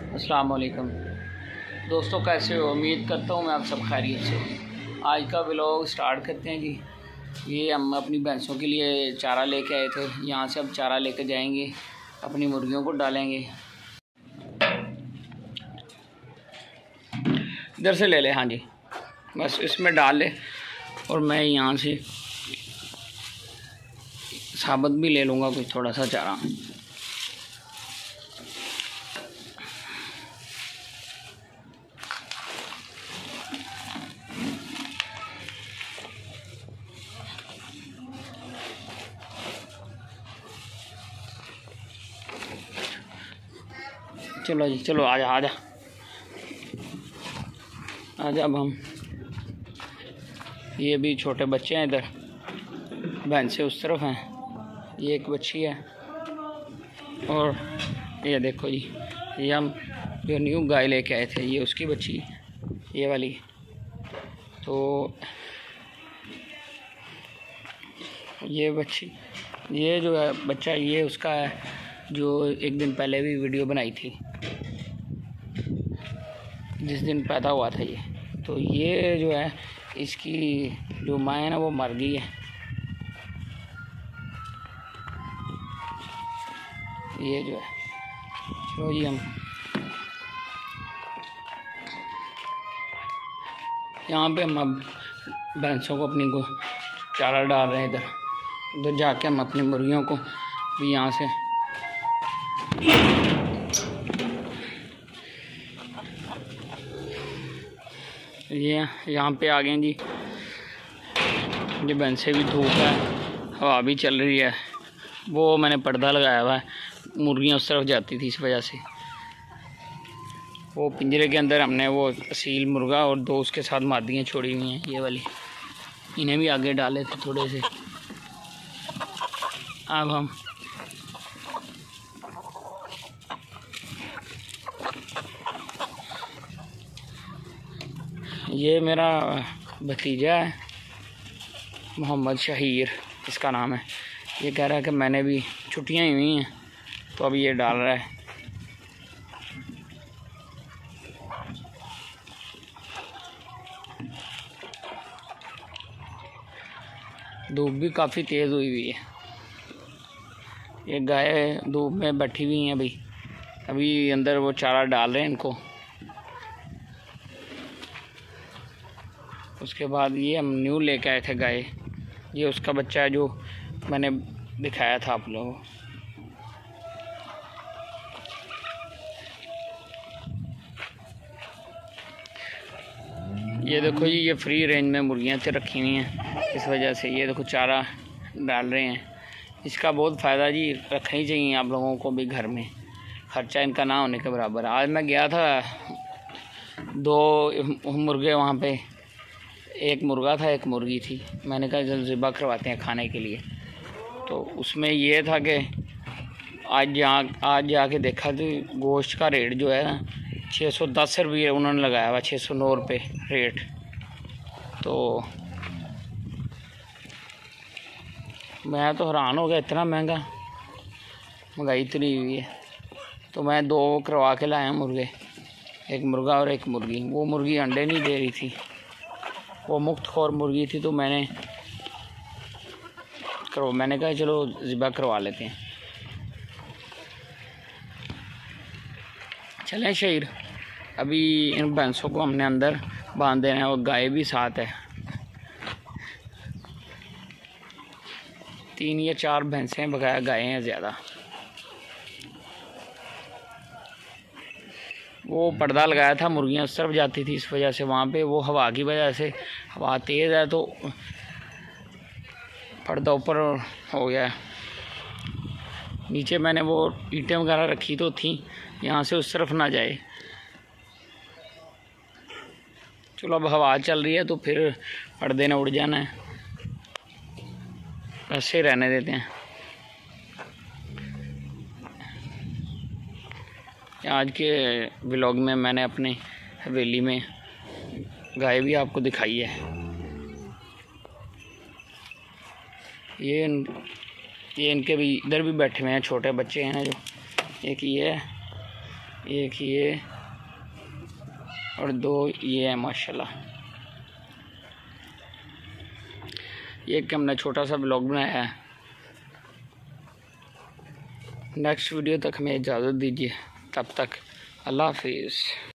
अस्सलाम वालेकुम दोस्तों, कैसे हो? उम्मीद करता हूँ मैं आप सब खैरियत से हो। आज का व्लॉग स्टार्ट करते हैं जी। ये हम अपनी भैंसों के लिए चारा लेके आए थे। यहाँ से अब चारा लेके जाएंगे, अपनी मुर्गियों को डालेंगे। इधर से ले ले, हाँ जी, बस इसमें डाल ले। और मैं यहाँ से साबुत भी ले लूँगा कुछ थोड़ा सा चारा। चलो जी, चलो आजा आजा आजा। अब हम, ये भी छोटे बच्चे हैं, इधर भैंसें उस तरफ हैं। ये एक बच्ची है और ये देखो जी, ये हम जो न्यू गाय लेके आए थे, ये उसकी बच्ची, ये वाली। तो ये बच्ची, ये जो है बच्चा, ये उसका है जो एक दिन पहले भी वीडियो बनाई थी, जिस दिन पैदा हुआ था ये। तो ये जो है, इसकी जो माँ है ना, वो मर गई है। ये जो है, चलो जी, हम यहाँ पे हम अब भैंसों को अपनी को चारा डाल रहे हैं। इधर जाके हम अपनी मुर्गियों को भी यहाँ से ये यहाँ पे आ गए जी। ये भैंसें भी, धूप है, हवा भी चल रही है। वो मैंने पर्दा लगाया हुआ है, मुर्गियाँ उस तरफ जाती थी, इस वजह से। वो पिंजरे के अंदर हमने वो असील मुर्गा और दो उसके साथ मादियाँ छोड़ी हुई हैं, ये वाली। इन्हें भी आगे डाले थे थोड़े से। अब हम ये मेरा भतीजा है, मोहम्मद शहीर इसका नाम है। ये कह रहा है कि मैंने भी छुट्टियाँ ही हुई हैं, तो अब ये डाल रहा है। धूप भी काफ़ी तेज़ हुई हुई है। ये गाय धूप में बैठी हुई हैं अभी। अभी अंदर वो चारा डाल रहे हैं इनको। उसके बाद ये हम न्यू लेके आए थे गाय। ये उसका बच्चा है जो मैंने दिखाया था आप लोगों को। ये देखो जी, ये फ्री रेंज में मुर्गियाँ से रखी हुई हैं, इस वजह से ये देखो चारा डाल रहे हैं। इसका बहुत फ़ायदा जी, रखनी चाहिए आप लोगों को भी घर में, खर्चा इनका ना होने के बराबर। आज मैं गया था, दो मुर्गे वहाँ पे, एक मुर्गा था, एक मुर्गी थी। मैंने कहा जब ज़िबा करवाते हैं खाने के लिए। तो उसमें ये था कि आज जाके देखा तो गोश्त का रेट जो है ना, 610 रुपये उन्होंने लगाया हुआ, 609 रुपये रेट। तो मैं तो हैरान हो गया, इतना महंगा, महंगाई इतनी हुई है। तो मैं दो करवा के लाया मुर्गे, एक मुर्गा और एक मुर्गी। वो मुर्गी अंडे नहीं दे रही थी, वो मुफ्तखोर मुर्गी थी। तो मैंने कहा चलो ज़िबा करवा लेते हैं। चलें शहीर, अभी इन भैंसों को हमने अंदर बांध देना है और गाय भी साथ है। 3 या 4 भैंसें हैं, बकाया गायें हैं ज़्यादा। वो पर्दा लगाया था, मुर्गियाँ उस तरफ जाती थी, इस वजह से वहाँ पे वो हवा की वजह से, हवा तेज़ है तो पर्दा ऊपर हो गया। नीचे मैंने वो ईंटें वगैरह रखी तो थी, यहाँ से उस तरफ ना जाए। चलो अब हवा चल रही है तो फिर पर्दे ने उड़ जाना है, ऐसे रहने देते हैं। आज के व्लॉग में मैंने अपने हवेली में गाय भी आपको दिखाई है। ये इनके भी इधर भी बैठे हुए हैं, छोटे बच्चे हैं जो, एक ये है एक ये और 2 ये है माशाल्लाह। ये कि हमने छोटा सा ब्लॉग बनाया है। नेक्स्ट वीडियो तक हमें इजाज़त दीजिए, तब तक अल्लाह हाफिज़।